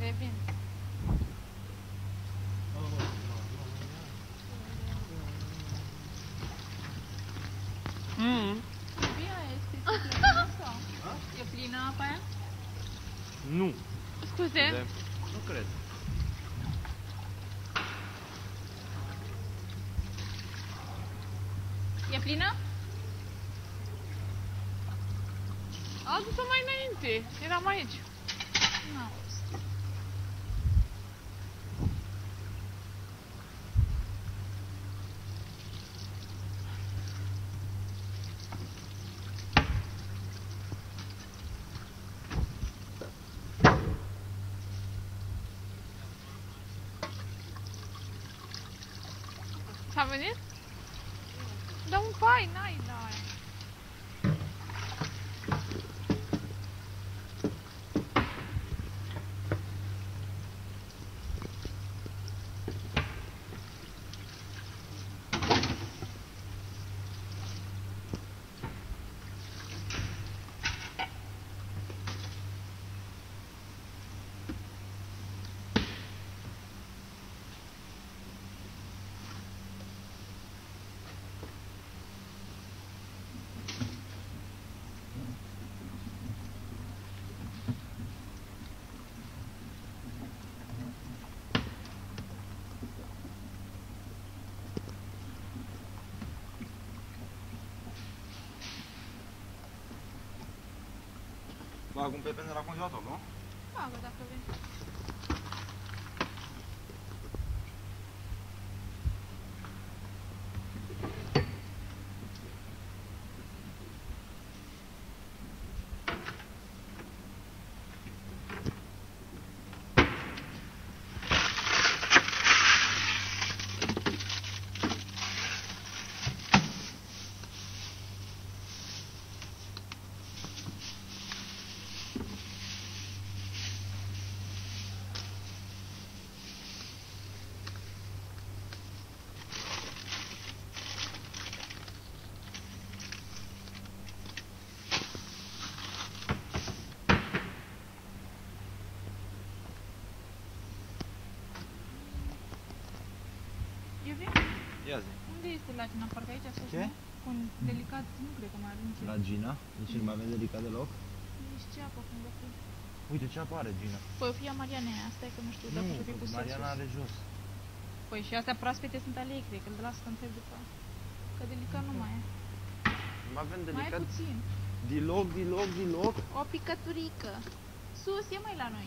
revin. Bine, este plină sau? E plină apa aia? Nu. Scuze? Nu cred. E plină? A adus-o mai înainte. Eram aici. Nu. S-a venit? Da un pai, n-ai la aia. Bag un pepene la congelator, nu? Bagă dacă vrei. Iubi? Ia zi. Unde este la Gina? Parcă aici sus, Ce? nu? Un delicat, nu cred că mai are nici. La Gina? Deci nu mai avem delicat deloc? Nici ce apă când fi. Uite ce apare Gina. Păi o fi a Marianei aia, stai că nu știu dacă o fi pus Mariana sus. are jos. Păi și astea proaspete sunt ale ei, cred că îl las să întreb după. Că delicat nu mai e. Nu avem Mai e delicat puțin. deloc. O picăturică. Sus, e mai la noi.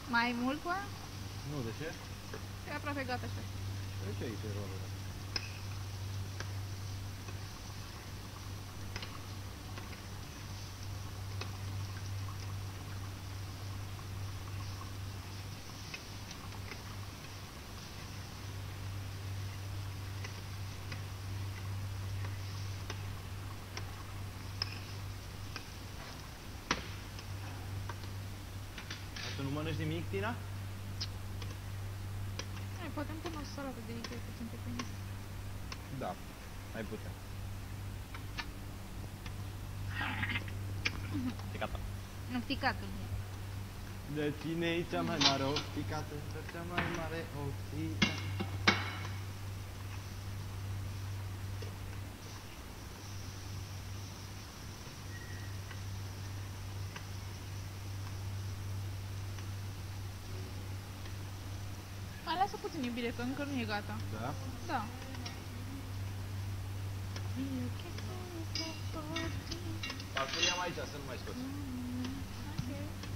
Mai mult cu aia? Nu, de ce? E aproape gata așa. De ce aici e rolul? Tu nu mănânci nimic, Tina? Hai, poate îmi pun o salată de Ikea puțin pe pâine. Da, ai putea. E gata. Nu, picatul. De cine e cea mai mare opticată? De cea mai mare opticată. Mai lasă puțin iubire, că încă nu e gata. Da? Da. Farfuria am aici, să nu mai scoți. Ok.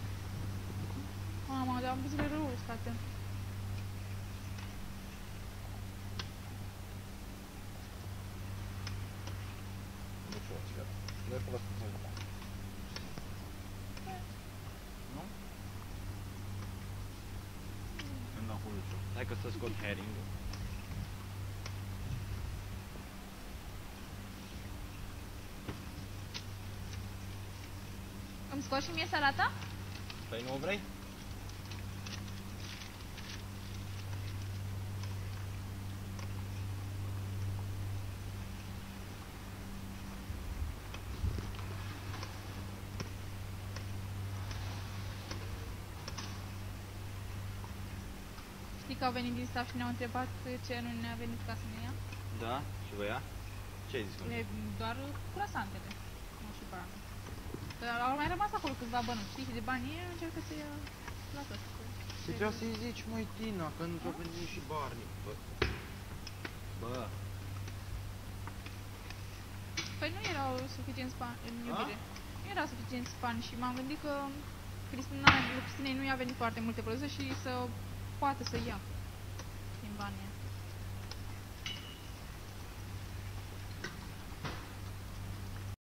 Mama, dar am buzele rău uscate. Nu știu, gata. Le folosesc mai mult. Nu? Îmi dau huluciul. Hai că să scot herring-ul. Îmi scoți și mie salata? Păi nu o vrei? Știi că au venit din staff și ne-au întrebat ce nu ne-a venit ca să ne ia? Da? Și voia? Ce ai zis? Doar croasantele. Nu și bani. Că au mai rămas acolo câțiva bănuți, știi? Și de bani ei încercă să ia la tot. Trebuia să-i zici, măi, Tina, că nu ți-a venit și Barney. Bă. Păi nu erau suficienți bani în iubire. Nu erau suficienți bani și m-am gândit că Cristinei nu i-a venit foarte multe produse și să poată să ia din banii.